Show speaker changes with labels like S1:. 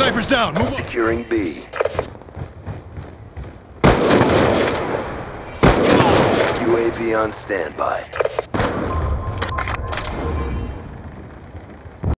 S1: Sniper's down. Move on.
S2: Securing B. UAV on standby.